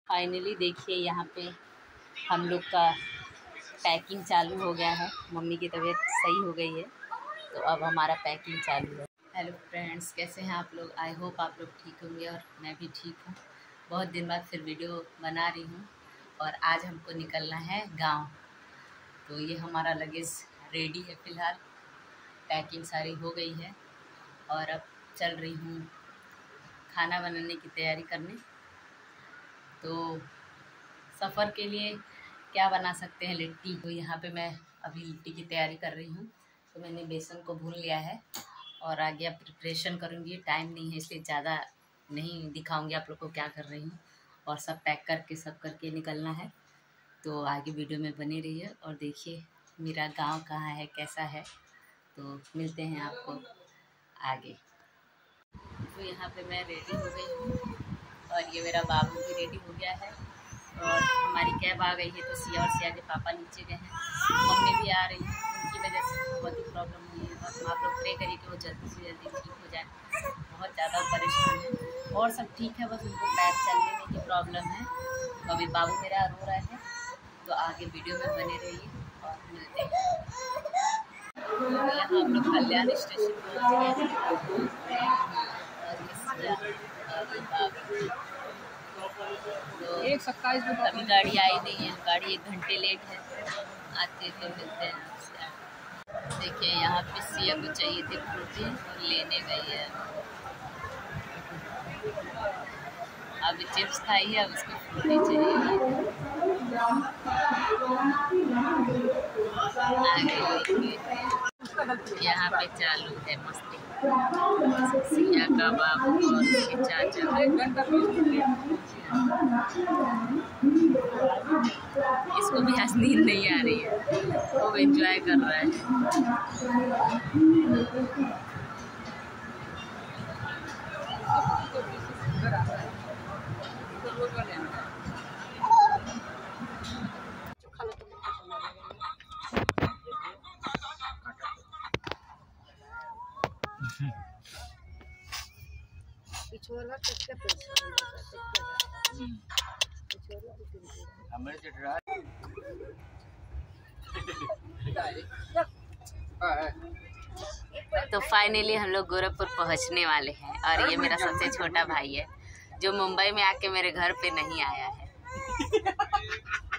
Finally देखिए यहाँ पे हम लोग का पैकिंग चालू हो गया है। मम्मी की तबीयत सही हो गई है तो अब हमारा पैकिंग चालू है। हेलो फ्रेंड्स, कैसे हैं आप लोग? आई होप आप लोग ठीक होंगे और मैं भी ठीक हूँ। बहुत दिन बाद फिर वीडियो बना रही हूँ और आज हमको निकलना है गांव। तो ये हमारा लगेज रेडी है, फ़िलहाल पैकिंग सारी हो गई है और अब चल रही हूँ खाना बनाने की तैयारी करने। तो सफ़र के लिए क्या बना सकते हैं? लिट्टी। तो यहाँ पे मैं अभी लिट्टी की तैयारी कर रही हूँ। तो मैंने बेसन को भून लिया है और आगे अब प्रिपरेशन करूँगी। टाइम नहीं है इसलिए ज़्यादा नहीं दिखाऊँगी आप लोग को क्या कर रही हूँ, और सब पैक करके सब करके निकलना है। तो आगे वीडियो में बने रहिए और देखिए मेरा गांव कहाँ है, कैसा है। तो मिलते हैं आपको आगे। तो यहाँ पे मैं रेडी हो गई हूँ और ये मेरा बाबू भी रेडी हो गया है और हमारी कैब आ गई है। तो सिया और सिया के पापा नीचे गए हैं, मम्मी भी आ रही है। उनकी वजह से बहुत ही प्रॉब्लम हुई है और आप लोग प्रे करिए कि वो जल्दी से जल्दी ठीक हो जाए। बहुत ज़्यादा परेशान है और सब ठीक है, बस उनको पैर चलने में ही प्रॉब्लम है। तो अभी बाबू मेरा रो रहा है। तो आगे वीडियो में बने रहिए और मिलते हैं। यहाँ हम लोग कल्याण स्टेशन पहुँच गए हैं तो 1:27 अभी गाड़ी आई नहीं है, गाड़ी 1 घंटे लेट है। आते तो मिलते हैं आपसे। देखिए यहाँ पे सिया को चाहिए थे फ्रूटी और लेने गई है। अभी चिप्स खाई है, अब उसको फ्रूटी चाहिए। यहाँ पे चालू है मस्ती। सिया का बाबू और उसके चाचा। इसको भी आज नींद नहीं आ रही है, वो एंजॉय कर रहा है। तो फाइनली हम लोग गोरखपुर पहुंचने वाले हैं और ये मेरा सबसे छोटा भाई है जो मुंबई में आके मेरे घर पे नहीं आया है।